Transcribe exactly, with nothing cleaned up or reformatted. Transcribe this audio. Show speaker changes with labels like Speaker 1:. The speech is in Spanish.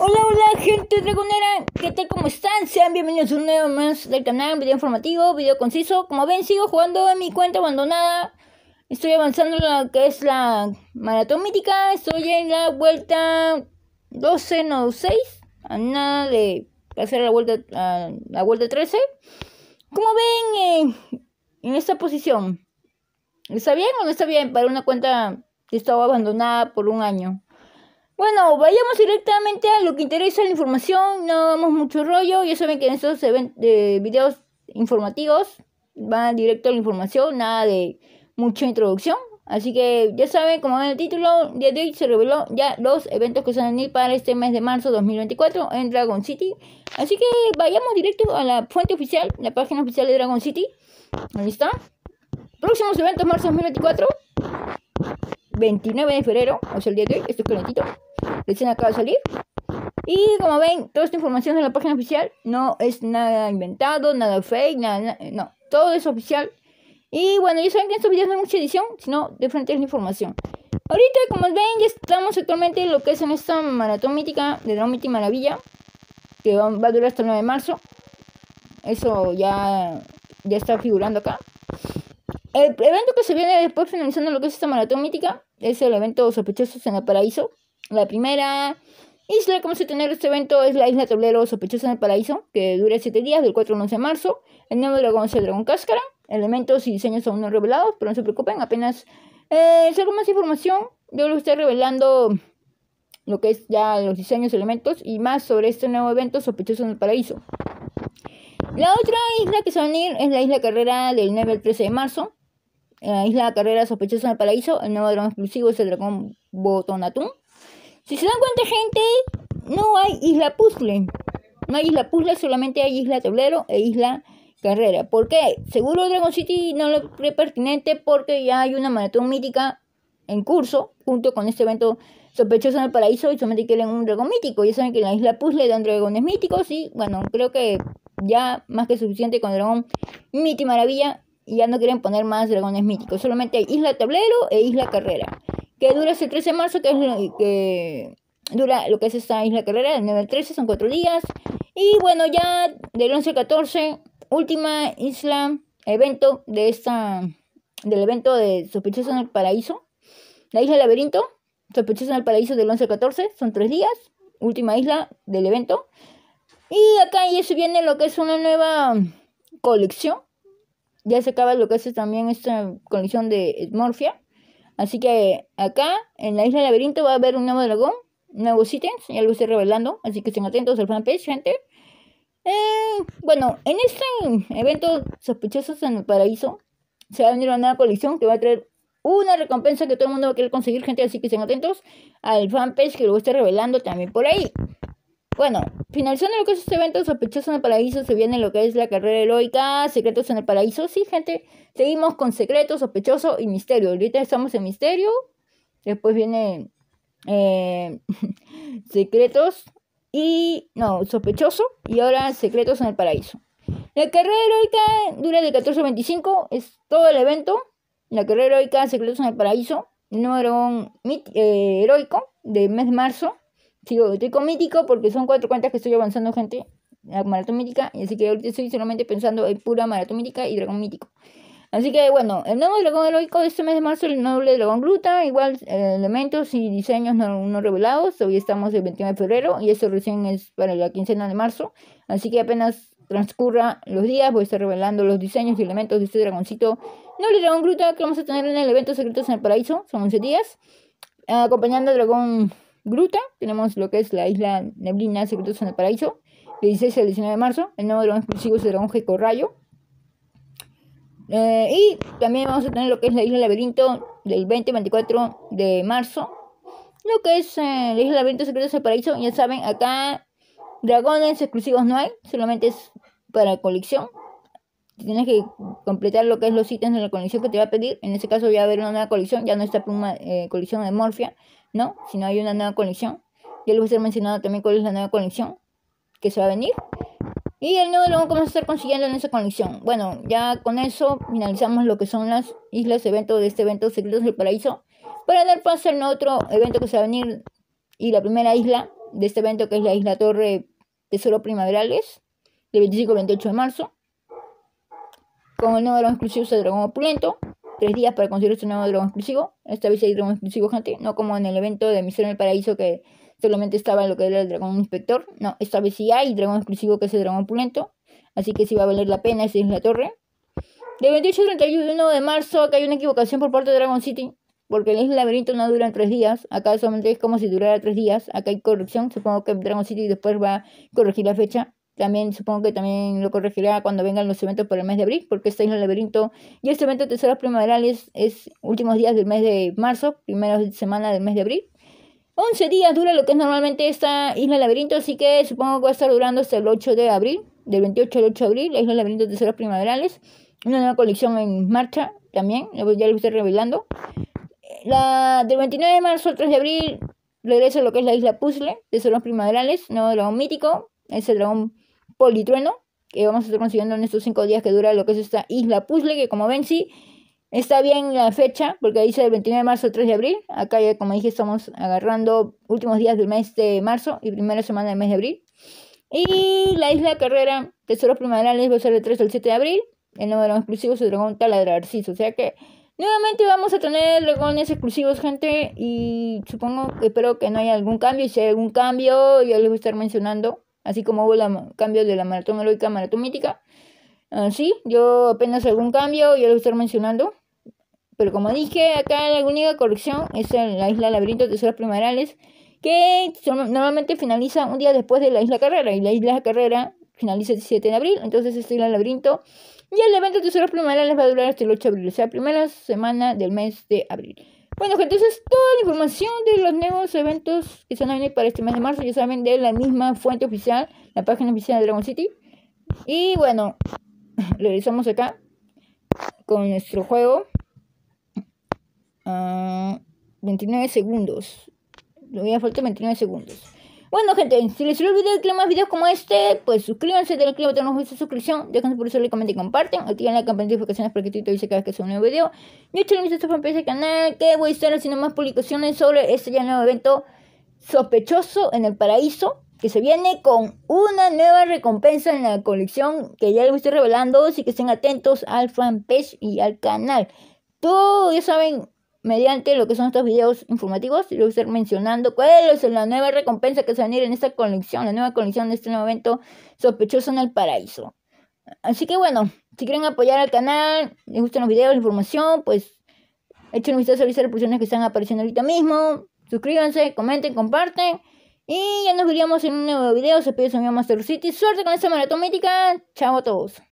Speaker 1: Hola, hola gente dragonera, ¿qué tal? ¿Cómo están? Sean bienvenidos a un nuevo más del canal, video informativo, video conciso. Como ven, sigo jugando en mi cuenta abandonada. Estoy avanzando en lo que es la maratón mítica. Estoy en la vuelta doce, no seis, a nada de pasar la vuelta, a la vuelta trece. Como ven, eh, en esta posición, ¿está bien o no está bien para una cuenta que estaba abandonada por un año? Bueno, vayamos directamente a lo que interesa, la información, no damos mucho rollo. Ya saben que en estos eh, videos informativos va directo a la información, nada de mucha introducción. Así que ya saben, como ven el título, día de hoy se reveló ya los eventos que se van a venir para este mes de marzo dos mil veinticuatro en Dragon City. Así que vayamos directo a la fuente oficial, la página oficial de Dragon City. Ahí está. Próximos eventos marzo dos mil veinticuatro. veintinueve de febrero, o sea el día de hoy, esto es calentito. Recién acaba de salir. Y como ven, toda esta información de la página oficial no es nada inventado, nada fake, nada, nada, no, todo es oficial. Y bueno, ya saben que en estos videos no hay mucha edición, sino de frente es la información. Ahorita, como ven, ya estamos actualmente en lo que es en esta maratón mítica de Dragon Mítica Maravilla, que va, va a durar hasta el nueve de marzo. Eso ya, ya está figurando acá. El evento que se viene después, finalizando lo que es esta maratón mítica, es el evento Sospechosos en el Paraíso. La primera isla que vamos a tener este evento es la isla Tablero Sospechosos en el Paraíso, que dura siete días, del cuatro al once de marzo. El nuevo dragón es el dragón Cáscara. Elementos y diseños aún no revelados, pero no se preocupen, apenas eh, salgo más información. Yo lo estoy revelando lo que es ya los diseños, elementos y más sobre este nuevo evento Sospechosos en el Paraíso. La otra isla que se va a venir es la isla Carrera del nueve al trece de marzo. La isla Carrera Sospechosa en el Paraíso, el nuevo dragón exclusivo es el dragón Botonatún. Si se dan cuenta, gente, no hay isla puzzle. No hay isla puzzle, solamente hay isla tablero e isla carrera. ¿Por qué? Seguro Dragon City no lo cree pertinente porque ya hay una maratón mítica en curso, junto con este evento Sospechoso en el Paraíso, y solamente quieren un dragón mítico. Ya saben que en la isla puzzle dan dragones míticos y, bueno, creo que ya más que suficiente con el dragón Mítica Maravilla. Y ya no quieren poner más dragones míticos. Solamente hay isla tablero e isla carrera, que dura hasta el trece de marzo, que es lo que dura lo que es esta isla carrera, del nueve al trece, son cuatro días. Y bueno, ya del once al catorce, última isla, evento de esta, del evento de Sospechosos en el Paraíso. La isla Laberinto, Sospechosos en el Paraíso del once al catorce, son tres días, última isla del evento. Y acá ya se viene lo que es una nueva colección. Ya se acaba lo que es también esta colección de Morphia. Así que acá, en la isla Laberinto, va a haber un nuevo dragón, nuevos ítems, ya lo estoy revelando. Así que estén atentos al fanpage, gente. Eh, bueno, en este evento Sospechosos en el Paraíso, se va a venir una nueva colección que va a traer una recompensa que todo el mundo va a querer conseguir, gente. Así que estén atentos al fanpage, que lo voy a estar revelando también por ahí. Bueno, finalizando lo que es este evento Sospechosos en el Paraíso, se viene lo que es la carrera heroica, secretos en el paraíso. Sí, gente, seguimos con secretos, sospechoso y misterio. Ahorita estamos en misterio, después viene eh, secretos y, no, sospechoso, y ahora secretos en el paraíso. La carrera heroica dura del catorce al veinticinco, es todo el evento. La carrera heroica, secretos en el paraíso, el nuevo dragón eh, heroico del mes de marzo. Sigo, estoy con mítico porque son cuatro cuentas que estoy avanzando, gente, la maratón mítica, y así que ahorita estoy solamente pensando en pura maratón mítica y dragón mítico. Así que bueno, el nuevo dragón heroico de este mes de marzo, el noble dragón Gruta, igual eh, elementos y diseños no, no revelados. Hoy estamos el veintiuno de febrero y eso recién es para la quincena de marzo, así que apenas transcurra los días voy a estar revelando los diseños y elementos de este dragoncito noble dragón Gruta que vamos a tener en el evento Secretos en el Paraíso. Son once días, eh, acompañando al dragón Gruta. Tenemos lo que es la isla Neblina, Secretos en el Paraíso, del dieciséis al diecinueve de marzo. El nuevo dragón exclusivo es el dragón Gecko Rayo. Eh, y también vamos a tener lo que es la isla Laberinto del veinte al veinticuatro de marzo. Lo que es eh, la isla Laberinto, Secretos en el Paraíso. Ya saben, acá dragones exclusivos no hay, solamente es para colección. Tienes que completar lo que es los ítems de la colección que te va a pedir. En este caso ya va a haber una nueva colección, ya no está una eh, colección de Morphia, no, sino hay una nueva colección. Ya les voy a estar mencionando también cuál es la nueva colección que se va a venir. Y el nuevo dragón que vamos a estar consiguiendo en esa colección. Bueno, ya con eso finalizamos lo que son las islas eventos de este evento Secretos del Paraíso, para dar paso al otro evento que se va a venir. Y la primera isla de este evento, que es la Isla Torre Tesoro Primaverales, del veinticinco al veintiocho de marzo, con el nuevo dragón exclusivo de dragón opulento. Tres días para conseguir este nuevo dragón exclusivo. Esta vez hay dragón exclusivo, gente, no como en el evento de Misión en el Paraíso, que solamente estaba lo que era el dragón inspector. No, esta vez sí hay dragón exclusivo, que es el dragón opulento, así que sí va a valer la pena. Esa es la torre. Del veintiocho al treinta y uno de marzo, acá hay una equivocación por parte de Dragon City, porque la Isla Laberinto no dura tres días. Acá solamente es como si durara tres días. Acá hay corrección. Supongo que Dragon City después va a corregir la fecha. También supongo que también lo corregirá cuando vengan los eventos por el mes de abril, porque esta Isla Laberinto y este evento de Tesoros Primaverales es últimos días del mes de marzo, primeras semana del mes de abril. once días dura lo que es normalmente esta Isla Laberinto, así que supongo que va a estar durando hasta el ocho de abril, del veintiocho al ocho de abril, la Isla Laberinto de Tesoros Primaverales. Una nueva colección en marcha también, ya lo estoy revelando. La del veintinueve de marzo al tres de abril regresa a lo que es la Isla Puzzle, Tesoros Primaverales, nuevo dragón mítico, es el dragón Politrueno, que vamos a estar consiguiendo en estos cinco días que dura lo que es esta Isla Puzzle, que como ven sí está bien la fecha, porque dice del veintinueve de marzo al tres de abril. Acá ya, como dije, estamos agarrando últimos días del mes de marzo y primera semana del mes de abril. Y la Isla Carrera, Tesoros Primaverales, va a ser del tres al siete de abril. El nuevo dragón exclusivo es el dragón Taladrarcis, o sea que nuevamente vamos a tener dragones exclusivos, gente, y supongo, espero que no haya algún cambio, y si hay algún cambio yo les voy a estar mencionando, así como hubo el cambio de la maratón heroica a maratón mítica. Uh, sí, yo apenas algún cambio yo les voy a estar mencionando, pero como dije, acá la única corrección es en la Isla Laberinto de Tesoros Primaverales, que son, normalmente finaliza un día después de la Isla Carrera, y la Isla Carrera finaliza el siete de abril, entonces esta Isla Laberinto y el evento de Tesoros Primaverales va a durar hasta el ocho de abril, o sea, primera semana del mes de abril. Bueno, gente, esa es toda la información de los nuevos eventos que se van a venir para este mes de marzo. Ya saben, de la misma fuente oficial, la página oficial de Dragon City. Y bueno, regresamos acá con nuestro juego. Uh, veintinueve segundos. Le voy a faltar veintinueve segundos. Bueno, gente, si les sirvió el video y quieren más videos como este, pues suscríbanse, denle click al botón rojo de suscripción, déjense por eso, le comenten y comparten, activen la campanita de notificaciones para que te avise cada vez que suba un nuevo video. Y échenle un vistazo a fanpage del canal, que voy a estar haciendo más publicaciones sobre este ya nuevo evento sospechoso en el paraíso, que se viene con una nueva recompensa en la colección, que ya les estoy revelando, así que estén atentos al fanpage y al canal. Todo, ya saben, mediante lo que son estos videos informativos, y les voy a estar mencionando cuál es la nueva recompensa que se va a venir en esta colección, la nueva colección de este nuevo evento sospechoso en el paraíso. Así que bueno, si quieren apoyar al canal, les gustan los videos, la información, pues echen un vistazo a las reproducciones que están apareciendo ahorita mismo, suscríbanse, comenten, comparten, y ya nos veríamos en un nuevo video. Se pide su amigo Master City. Suerte con esta maratón mítica, chao a todos.